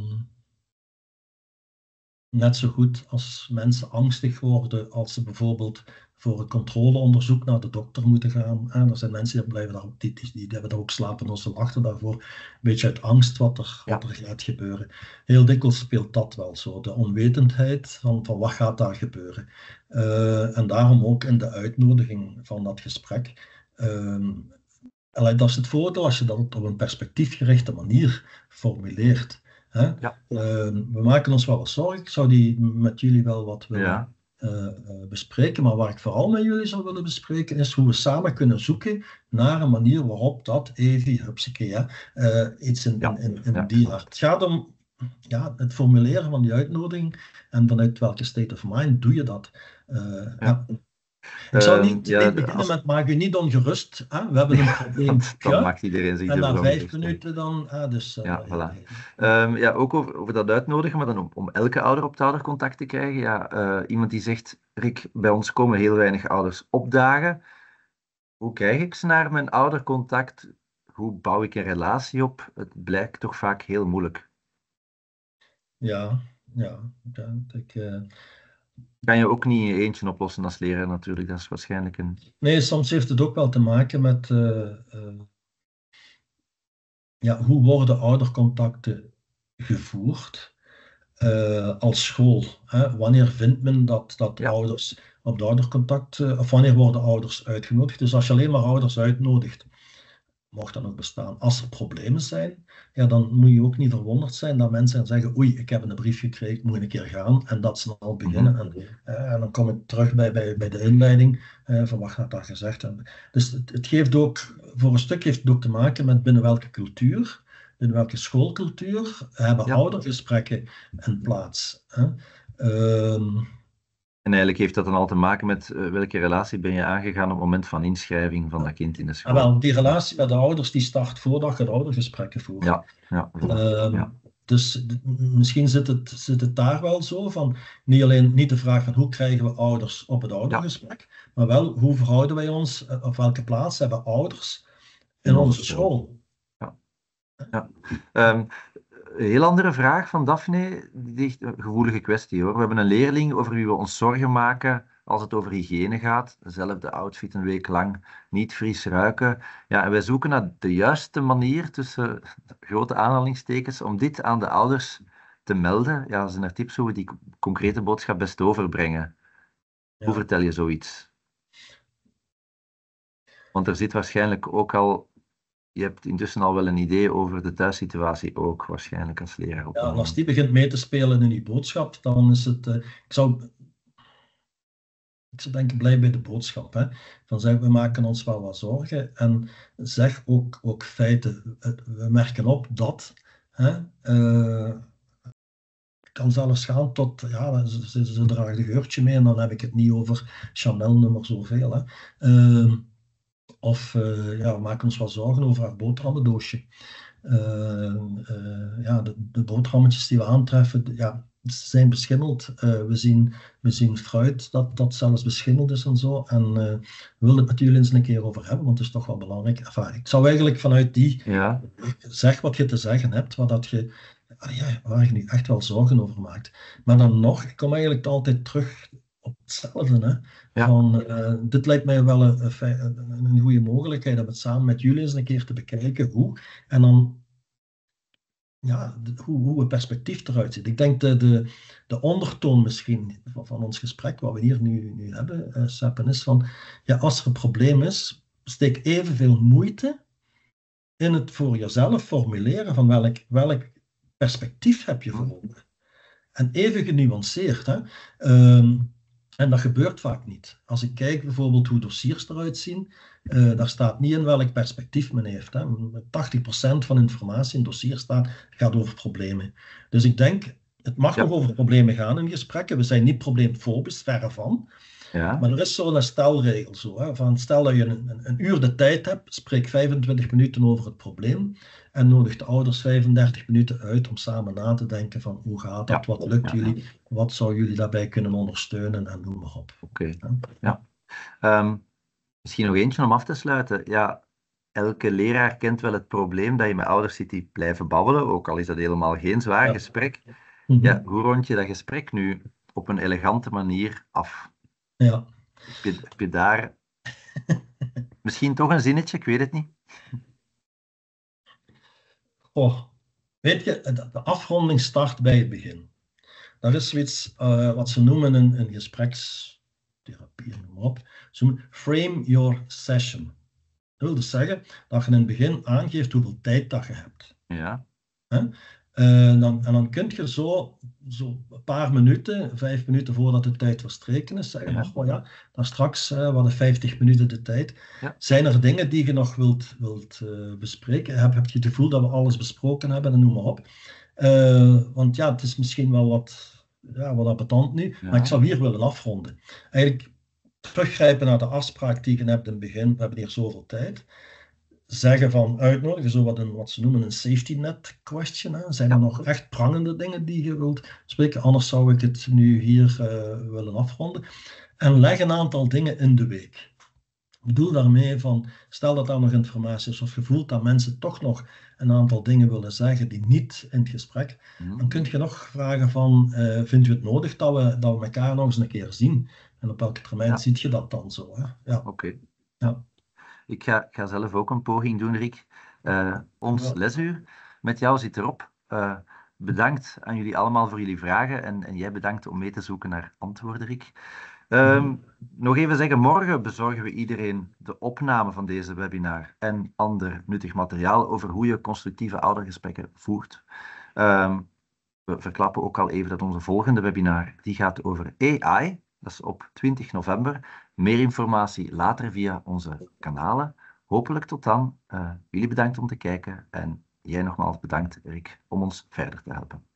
Net zo goed als mensen angstig worden als ze bijvoorbeeld voor een controleonderzoek naar de dokter moeten gaan. En er zijn mensen die blijven daar ook, die hebben daar ook slapeloze nachten daarvoor. Een beetje uit angst wat Ja, er gaat gebeuren. Heel dikwijls speelt dat wel zo. De onwetendheid van wat gaat daar gebeuren. En daarom ook in de uitnodiging van dat gesprek. Dat is het voordeel als je dat op een perspectiefgerichte manier formuleert. Hè? ja, We maken ons wel wat zorgen. Ik zou die met jullie wel wat willen ja, bespreken. Maar waar ik vooral met jullie zou willen bespreken is hoe we samen kunnen zoeken naar een manier waarop dat Evi, hupsakee, iets ja, in ja, die aard. Het gaat om het formuleren van die uitnodiging en vanuit welke state of mind doe je dat. ja. Ja. Ik zou Ja, niet beginnen met maak u niet ongerust. Hè? We hebben een dan probleempje. maakt iedereen zich En na dubbel 5 ongerust. minuten dan. Ja, voilà. Ja. Ja, ook over dat uitnodigen, maar dan om elke ouder op ouder contact te krijgen. Ja, iemand die zegt, Rick, bij ons komen heel weinig ouders opdagen. Hoe krijg ik ze naar mijn oudercontact? Hoe bouw ik een relatie op? Het blijkt toch vaak heel moeilijk. Ja, ja. Kan je ook niet in je eentje oplossen als leraar natuurlijk. Dat is waarschijnlijk een... Nee, soms heeft het ook wel te maken met hoe worden oudercontacten gevoerd als school. Hè? Wanneer vindt men dat Ja, ouders op de oudercontact, of wanneer worden ouders uitgenodigd? Dus als je alleen maar ouders uitnodigt, mocht dat nog bestaan. Als er problemen zijn, ja, dan moet je ook niet verwonderd zijn dat mensen gaan zeggen, oei, ik heb een brief gekregen, ik moet een keer gaan. En dat ze al mhm, beginnen. En dan kom ik terug bij de inleiding van wat gaat daar gezegd hebben. Dus het geeft ook, voor een stuk heeft het ook te maken met binnen welke cultuur, binnen welke schoolcultuur hebben ja. oudergesprekken een plaats. Hè? Ehm, En eigenlijk heeft dat dan al te maken met welke relatie ben je aangegaan op het moment van inschrijving van dat kind in de school. Wel, die relatie met de ouders die start voordat je de oudergesprekken voert. Ja, ja, voilà. Ehm, Ja, dus misschien zit het daar wel zo van, niet de vraag van hoe krijgen we ouders op het ja, oudergesprek, maar wel hoe verhouden wij ons, op welke plaats hebben ouders in in onze onze school. school. Ja, ja. Ehm, een heel andere vraag van Daphne, die is een gevoelige kwestie hoor. We hebben een leerling over wie we ons zorgen maken als het over hygiëne gaat. Dezelfde outfit een week lang, niet fris ruiken. Ja, en wij zoeken naar de juiste manier, tussen grote aanhalingstekens, om dit aan de ouders te melden. Ja, zijn er tips hoe we die concrete boodschap best overbrengen? Hoe Ja. vertel je zoiets? Want er zit waarschijnlijk ook al, je hebt intussen al wel een idee over de thuissituatie ook, waarschijnlijk als leraar op Ja, dat en als moment. die begint mee te spelen in die boodschap, dan is het, ik zou denken, blij bij de boodschap. Hè? Van zeg, we maken ons wel wat zorgen en zeg ook feiten. We merken op dat. Hè, kan zelfs gaan tot, ja, ze dragen een geurtje mee en dan heb ik het niet over Chanel nummer zoveel. Hè. We maken ons wel zorgen over haar boterhammendoosje. De boterhammetjes die we aantreffen, ja, ze zijn beschimmeld. We zien fruit dat zelfs beschimmeld is en zo. En we willen het met jullie eens een keer over hebben, want het is toch wel belangrijk. Enfin, ik zou eigenlijk vanuit die, Ja, zeg wat je te zeggen hebt, waar je nu echt wel zorgen over maakt. Maar dan nog, ik kom eigenlijk altijd terug op hetzelfde. Hè? ja, Dit lijkt mij wel een goede mogelijkheid om het samen met jullie eens een keer te bekijken hoe. En dan hoe het perspectief eruit ziet. Ik denk de ondertoon misschien van ons gesprek, wat we hier nu hebben, Seppen, is van, ja, als er een probleem is, steek evenveel moeite in het voor jezelf formuleren van welk perspectief heb je voor hm, ogen. En even genuanceerd. Hè? En dat gebeurt vaak niet. Als ik kijk bijvoorbeeld hoe dossiers eruit zien, daar staat niet in welk perspectief men heeft. Hè. 80% van informatie in dossiers gaat over problemen. Dus ik denk, Het mag nog over problemen gaan in gesprekken. We zijn niet probleemfobisch, verre van. Ja. Maar er is zo'n stelregel. Zo, hè, van stel dat je een uur de tijd hebt, spreek 25 minuten over het probleem en nodig de ouders 35 minuten uit om samen na te denken van hoe gaat dat, wat lukt jullie, wat zou jullie daarbij kunnen ondersteunen en noem maar op. Oké. Misschien nog eentje om af te sluiten. Ja, elke leraar kent wel het probleem dat je met ouders zit die blijven babbelen, ook al is dat helemaal geen zwaar gesprek. Ja, hoe rond je dat gesprek nu op een elegante manier af? Ja. Heb je daar misschien toch een zinnetje? Ik weet het niet. Weet je, de afronding start bij het begin. Dat is zoiets wat ze noemen een gesprekstherapie, noem maar op. Ze noemen frame your session. Dat wil dus zeggen dat je in het begin aangeeft hoeveel tijd dat je hebt. Ja. En dan kun je zo een paar minuten, 5 minuten voordat de tijd verstreken is, zeggen dan straks hadden 50 minuten de tijd. Ja. Zijn er dingen die je nog wilt bespreken? Heb je het gevoel dat we alles besproken hebben en noem maar op. Want ja, het is misschien wel wat appetant nu, maar ik zou hier willen afronden. Eigenlijk teruggrijpen naar de afspraak die je hebt in het begin. We hebben hier zoveel tijd. Zeggen van uitnodigen, zo wat ze noemen een safety net question. Hè. Zijn er nog echt prangende dingen die je wilt spreken? Anders zou ik het nu hier willen afronden. En leg een aantal dingen in de week. Ik bedoel daarmee van, stel dat daar nog informatie is of je voelt dat mensen toch nog een aantal dingen willen zeggen die niet in het gesprek, dan kun je nog vragen van, vindt u het nodig dat we elkaar nog eens een keer zien? En op welke termijn ziet je dat dan zo? Hè? Ja. Oké. Ja. Ik ga zelf ook een poging doen, Rick. Ons lesuur met jou zit erop. Bedankt aan jullie allemaal voor jullie vragen en jij bedankt om mee te zoeken naar antwoorden, Rick. Nog even zeggen, morgen bezorgen we iedereen de opname van deze webinar en ander nuttig materiaal over hoe je constructieve oudergesprekken voert. We verklappen ook al even dat onze volgende webinar, die gaat over AI. Dat is op 20 november. Meer informatie later via onze kanalen. Hopelijk tot dan. Jullie bedankt om te kijken en jij nogmaals bedankt, Rick, om ons verder te helpen.